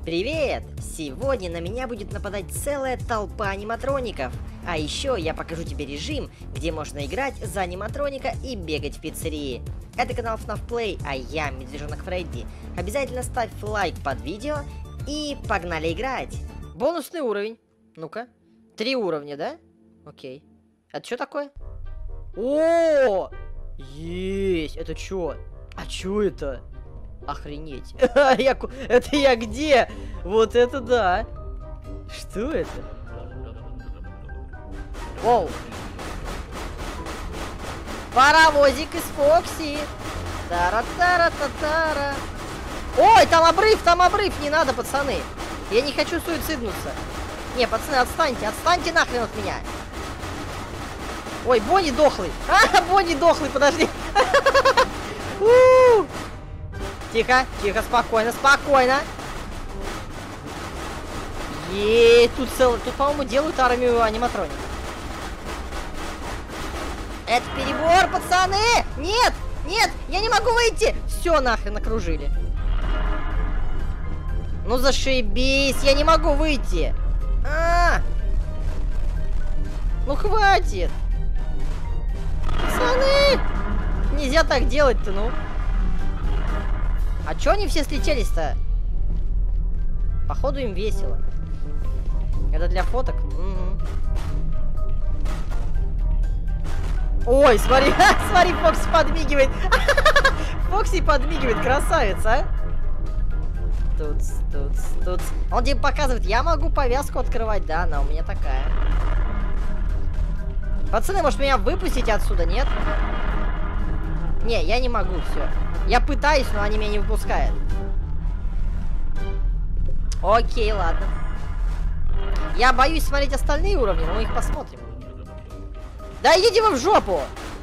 Привет! Сегодня на меня будет нападать целая толпа аниматроников. А еще я покажу тебе режим, где можно играть за аниматроника и бегать в пиццерии. Это канал FNAF Play, а я Медвежонок Фредди. Обязательно ставь лайк под видео и погнали играть. Бонусный уровень. Ну-ка. 3 уровня, да? Окей. Это что такое? О! Есть! Это что? А что это? Охренеть. Это я где? Вот это да. Что это? Воу. Паровозик из Фокси. Тара-тара-та-тара. Ой, там обрыв, не надо, пацаны. Я не хочу суициднуться. Не, пацаны, отстаньте нахрен от меня. Ой, Бонни дохлый. Бонни дохлый, подожди. Тихо, спокойно. Тут, по-моему, делают армию аниматроников. Это перебор, пацаны! Нет, я не могу выйти! Все, нахрен окружили. Ну зашибись, я не могу выйти. Ну хватит. Пацаны! Нельзя так делать-то, ну. А чё они все слетелись-то? Походу им весело. Это для фоток? Угу. Ой, смотри, смотри, Фокси подмигивает. Фокси подмигивает, красавица, а? Тут. Он тебе показывает, я могу повязку открывать, да, она у меня такая. Пацаны, может меня выпустить отсюда, нет? Не, я не могу, все. Я пытаюсь, но они меня не выпускают. Окей, ладно. Я боюсь смотреть остальные уровни, но мы их посмотрим. Да идите вы в жопу!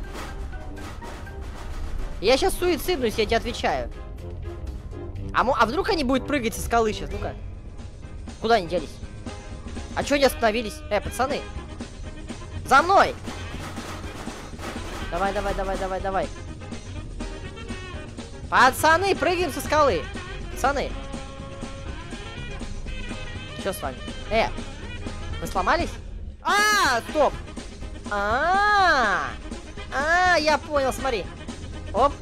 Я сейчас суициднусь, я тебе отвечаю. А вдруг они будут прыгать со скалы сейчас? Ну-ка. Куда они делись? А чё они остановились? Пацаны! За мной! Давай. Пацаны, прыгаем со скалы. Пацаны. Что с вами? Вы сломались? Стоп. Я понял, смотри. Оп.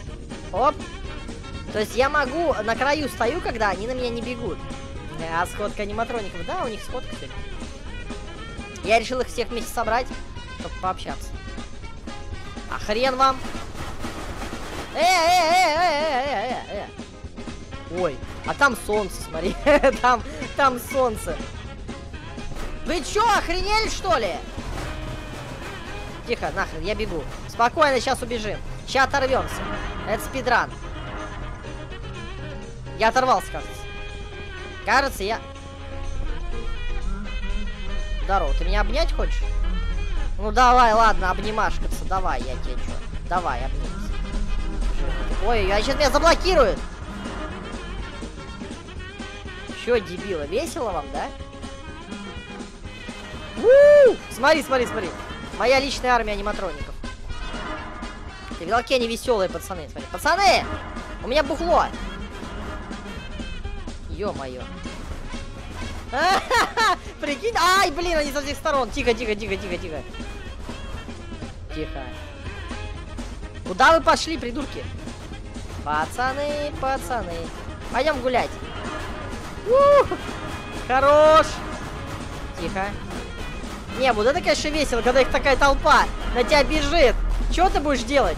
То есть я могу, на краю стою, когда они на меня не бегут. А сходка аниматроников, да, у них сходка сегодня. Я решил их всех вместе собрать, чтобы пообщаться. А хрен вам. Ой, а там солнце, смотри. там солнце. Вы чё, охренели, что ли? Тихо, нахрен, я бегу. Спокойно, сейчас убежим. Сейчас оторвемся. Это спидран. Я оторвался, кажется. Кажется, я... Здорово, ты меня обнять хочешь? Ну давай, ладно, обнимашкаться. Давай, я тебе чё? Давай, обнимись. Ой, сейчас меня заблокируют. Чё, дебила, весело вам, да? Смотри. Моя личная армия аниматроников. Ты видал, какие они веселые, пацаны? Смотри. Пацаны! У меня бухло! Ё-моё. Прикинь? Ай, блин, они со всех сторон. Тихо. Куда вы пошли, придурки? Пацаны. Пойдем гулять. Хорош. Тихо. Не, вот это, конечно, весело, когда их такая толпа на тебя бежит. Что ты будешь делать?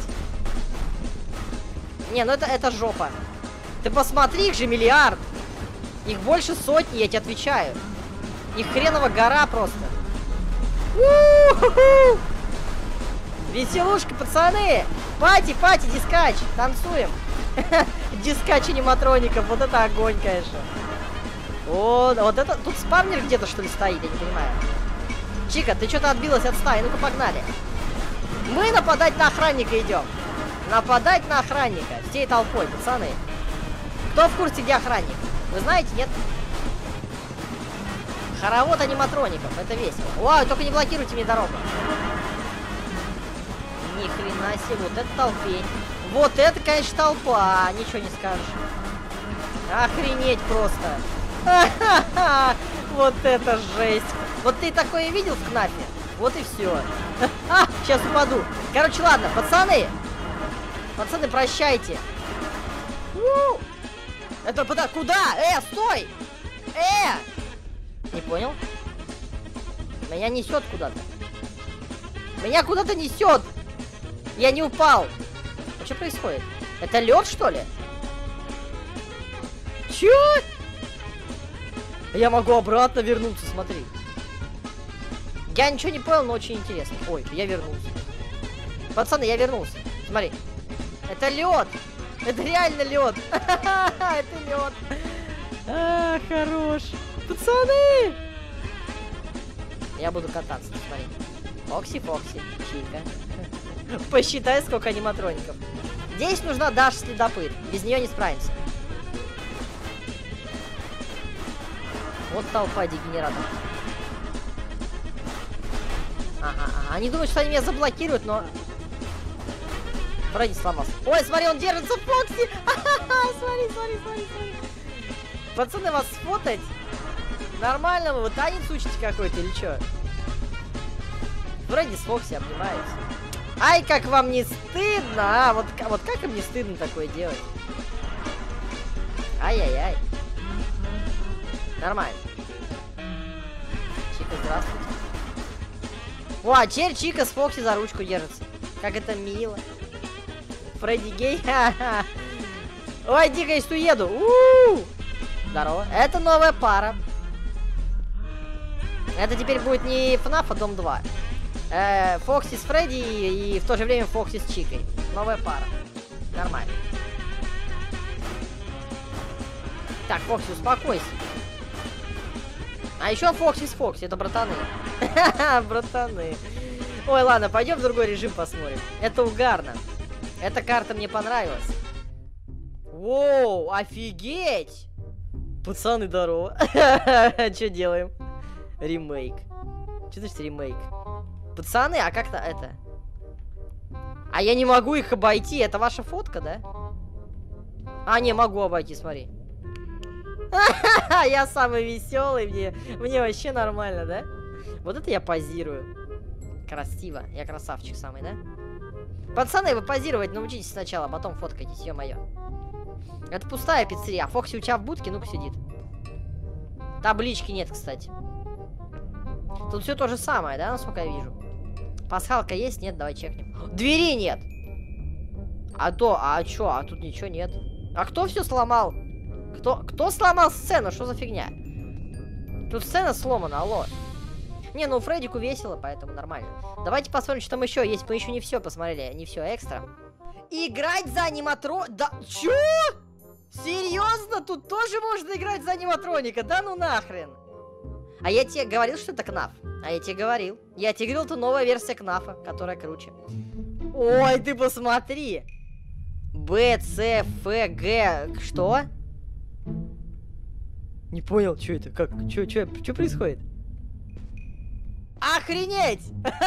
Не, ну это жопа. Ты посмотри, их же миллиард. Их больше сотни, я тебе отвечаю. Их хренова гора просто. Веселушка, пацаны. Пати, дискач. Танцуем. Дискач аниматроников. Вот это огонь, конечно. Вот это... Тут спавнер где-то, что ли, стоит? Я не понимаю. Чика, ты что-то отбилась от стаи. Ну-ка, погнали. Мы нападать на охранника идем. Нападать на охранника. Всей толпой, пацаны. Кто в курсе, где охранник? Вы знаете, нет? Хоровод аниматроников. Это весело. Вау, только не блокируйте мне дорогу. Ни хрена себе. Вот это толпень. Вот это, конечно, толпа. Ничего не скажешь. Охренеть просто. Вот это жесть. Вот ты такое видел в КНАФе? Вот и все. Сейчас упаду. Короче, ладно, пацаны. Пацаны, прощайте. Это куда? Стой! Не понял? Меня несет куда-то. Меня куда-то несет. Я не упал. А что происходит? Это лед, что ли? Чё? Я могу обратно вернуться, смотри. Я ничего не понял, но очень интересно. Ой, я вернулся. Пацаны, я вернулся. Смотри. Это лед. Это реально лед. Это лед. Хорош. Пацаны. Я буду кататься, смотри. Фокси, Чика. Посчитай, сколько аниматроников. Здесь нужна Даша следопыт. Без нее не справимся. Вот толпа дегенератов. Ага. Они думают, что они меня заблокируют, но... Фредди сломался. Ой, смотри, он держится, Фокси! Смотри. Пацаны, вас сфотать? Нормально вы танец учите какой-то или что? Фредди с Фокси обнимаются. Ай, как вам не стыдно, а? Вот как им не стыдно такое делать? Ай-яй-яй. Нормально. Чика, здравствуйте. О, а теперь Чика с Фокси за ручку держится. Как это мило. Фредди гей. Ха-ха. Ой, дико, я уеду. Здорово. Это новая пара. Это теперь будет не FNAF, а Дом 2. Фокси с Фредди и в то же время Фокси с Чикой. Новая пара. Нормально. Так, Фокси, успокойся. А еще Фокси с Фокси, это братаны. Братаны. Ой, ладно, пойдем в другой режим посмотрим. Это угарно. Эта карта мне понравилась. Воу, офигеть! Пацаны, здорово. Что делаем? Ремейк. Что значит ремейк? Пацаны, а как-то это... А я не могу их обойти, это ваша фотка, да? А, не, могу обойти, смотри. Я самый веселый, мне вообще нормально, да? Вот это я позирую. Красиво, я красавчик самый, да? Пацаны, вы позировать научитесь сначала, потом фоткайтесь, ё-моё. Это пустая пиццерия, а Фокси у тебя в будке, ну-ка сидит. Таблички нет, кстати. Тут все то же самое, да, насколько я вижу? Пасхалка есть? Нет, давай чекнем. Двери нет! А чё? А тут ничего нет. А кто все сломал? Кто сломал сцену? Что за фигня? Тут сцена сломана, алло. Не, ну Фреддику весело, поэтому нормально. Давайте посмотрим, что там еще есть. Мы еще не все посмотрели, не все экстра. Играть за аниматро... Да, чё? Серьезно? Тут тоже можно играть за аниматроника? Да ну нахрен. А я тебе говорил, что это КНАФ? А я тебе говорил. Я тебе говорил, это новая версия КНАФа, которая круче. Ой, ты посмотри. Б, С, Ф, Г... Что? Не понял, что это? Как? Что происходит? Охренеть!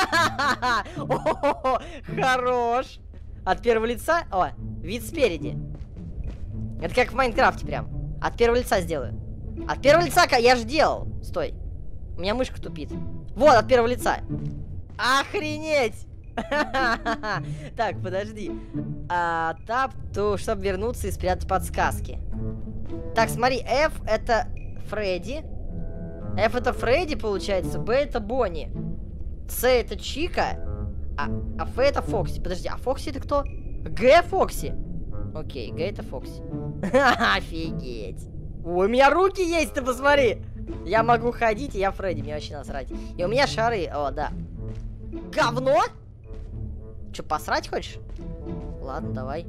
Хорош! От первого лица... О, вид спереди. Это как в Майнкрафте прям. От первого лица сделаю. От первого лица я же делал. Стой. У меня мышка тупит. Вот, от первого лица. Охренеть! Так, подожди. Тап, чтобы вернуться и спрятать подсказки. Так, смотри, F это Фредди. F это Фредди, получается. B это Бонни. C это Чика. А F это Фокси. Подожди, а Фокси это кто? Г Фокси. Окей, Г это Фокси. Офигеть. Ой, у меня руки есть, ты посмотри. Я могу ходить, и я Фредди, мне вообще насрать. И у меня шары, о, да. Говно? Че, посрать хочешь? Ладно, давай.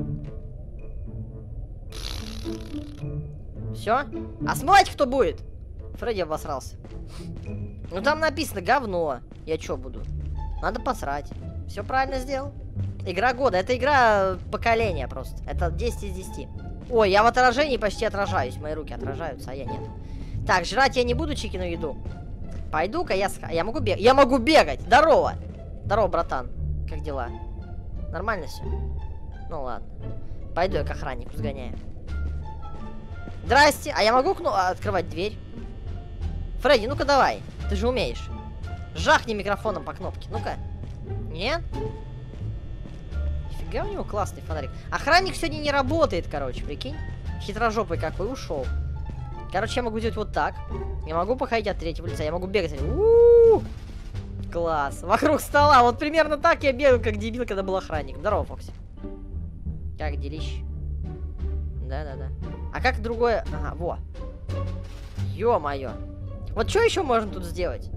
Все? А смотрите, кто будет? Фредди обосрался. Ну там написано говно. Я что буду? Надо посрать. Все правильно сделал. Игра года. Это игра поколения просто. Это 10 из 10. Ой, я в отражении почти отражаюсь. Мои руки отражаются, а я нет. Так, жрать я не буду чикину еду. Пойду-ка я могу бегать. Я могу бегать. Здорово. Здорово, братан. Как дела? Нормально все? Ну ладно. Пойду я к охраннику сгоняю. Здрасте, а я могу открывать дверь? Фредди, ну-ка давай, ты же умеешь. Жахни микрофоном по кнопке, ну-ка. Нет? Нифига у него классный фонарик. Охранник сегодня не работает, короче, прикинь. Хитрожопый какой, ушел. Короче, я могу делать вот так. Я могу походить от третьего лица, я могу бегать. У-у-у! Класс. Вокруг стола. Вот примерно так я бегал, как дебил, когда был охранник. Здорово, Фокси. Как делищ? Да-да-да. А как другое? Ага, во. Ё-моё. Вот что еще можно тут сделать?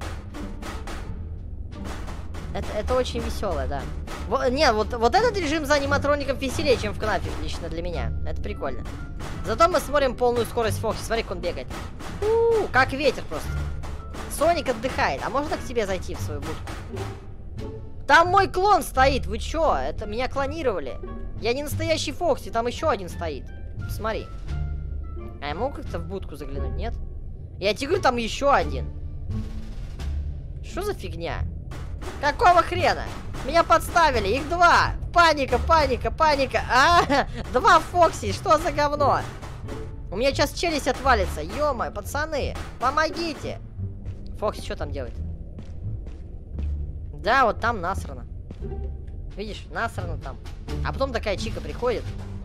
Это очень веселое, да. Нет, вот этот режим за аниматроником веселее, чем в Кнафе, лично для меня. Это прикольно. Зато мы смотрим полную скорость Фокси. Смотри, как он бегает. Как ветер просто. Соник отдыхает. А можно к тебе зайти в свою будку? Там мой клон стоит. Вы чё? Это меня клонировали. Я не настоящий Фокси. Там еще один стоит. Посмотри. А я могу как-то в будку заглянуть? Нет? Я тебе говорю, там еще один. Что за фигня? Какого хрена? Меня подставили. Их два. Паника, паника, паника. Два Фокси. Что за говно? У меня сейчас челюсть отвалится. Ё-моё, пацаны. Помогите. Фокси что там делает? Да, вот там насрано. Видишь, насрано там. А потом такая чика приходит.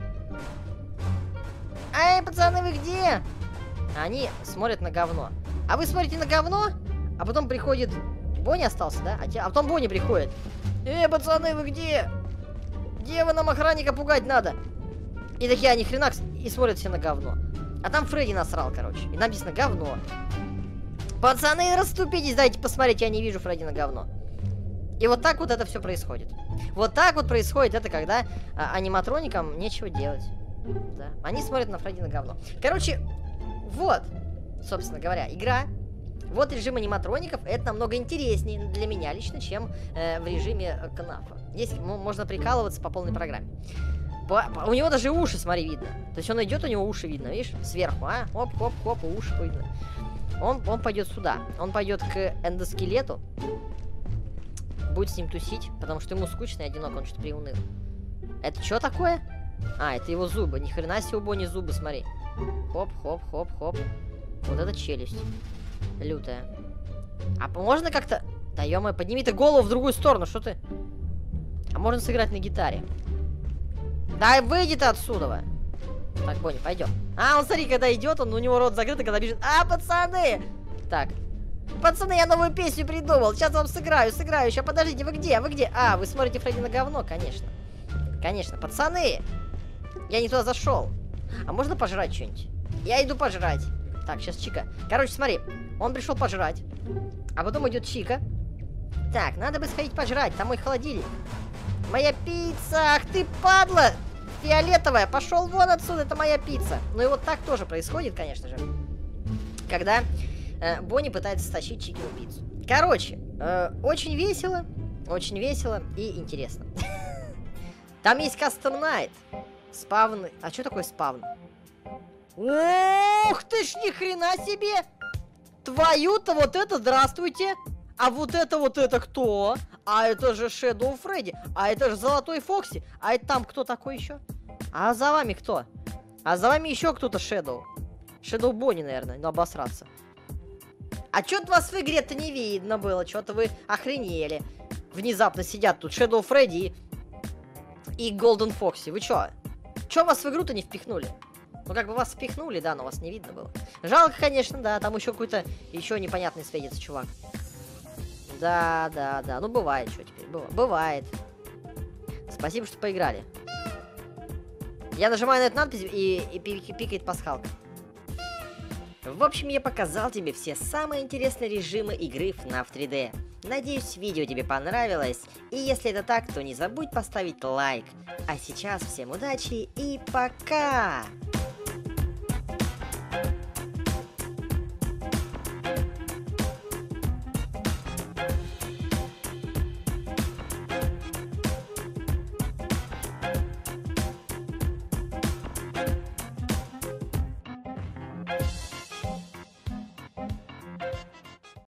Эй, пацаны, вы где? Они смотрят на говно. А вы смотрите на говно? А потом приходит... Бонни остался, да? А потом Бонни приходит. Эй, пацаны, вы где? Где вы, нам охранника пугать надо? И такие они хренак и смотрят все на говно. А там Фредди насрал, короче. И написано говно. Пацаны, расступитесь, дайте посмотреть, я не вижу Фредди на говно. И вот так вот это все происходит. Вот так вот происходит это, когда аниматроникам нечего делать. Да. Они смотрят на Фредди на говно. Короче, вот, собственно говоря, игра. Вот режим аниматроников. Это намного интереснее для меня лично, чем в режиме Кнафа. Здесь можно прикалываться по полной программе. У него даже уши, смотри, видно. То есть он идет, у него уши видно, видишь? Сверху, а? Хоп-хоп-хоп, уши видно. Он пойдет сюда. Он пойдет к эндоскелету. Будет с ним тусить, потому что ему скучно и одиноко, он что-то приуныл. Это что такое? А, это его зубы. Ни хрена себе у Бонни зубы, смотри. Хоп-хоп-хоп-хоп. Вот это челюсть. Лютая. А можно как-то... Да ё-моё, подними ты голову в другую сторону, что ты... А можно сыграть на гитаре. Да выйди ты отсюда. Так, Бонни, пойдем. А, он, смотри, когда идет, у него рот закрыт, и когда бежит... А, пацаны! Так. Пацаны, я новую песню придумал. Сейчас вам сыграю. Сейчас, подождите, вы где? А, вы смотрите Фредди на говно, конечно. Конечно, пацаны! Я не туда зашел. А можно пожрать что-нибудь? Я иду пожрать. Так, сейчас Чика. Короче, смотри. Он пришел пожрать. А потом идет Чика. Так, надо бы сходить пожрать. Там мой холодильник. Моя пицца! Ах ты, падла! Фиолетовая! Пошел вон отсюда, это моя пицца. Ну и вот так тоже происходит, конечно же. Когда Бонни пытается стащить Чикину пиццу. Короче, очень весело и интересно. Там есть Custom Night. Спавн. А что такое спавн? Ух ты ж, ни хрена себе! Твою-то вот это, здравствуйте! А вот это кто? А это же Shadow Фредди. А это же Золотой Фокси. А это там кто такой еще? А за вами кто? А за вами еще кто-то Shadow. Shadow Бонни, наверное, ну обосраться. А что-то вас в игре-то не видно было. Что-то вы охренели. Внезапно сидят тут Shadow Фредди и Golden Фокси. Вы чё? Чё вас в игру-то не впихнули? Ну, как бы вас впихнули, да, но вас не видно было. Жалко, конечно, да, там еще какой-то еще непонятный светится чувак. Да. Ну, бывает, что теперь? Бывает. Спасибо, что поиграли. Я нажимаю на эту надпись и пикает пасхалка. В общем, я показал тебе все самые интересные режимы игры FNAF 3D. Надеюсь, видео тебе понравилось. И если это так, то не забудь поставить лайк. А сейчас всем удачи и пока!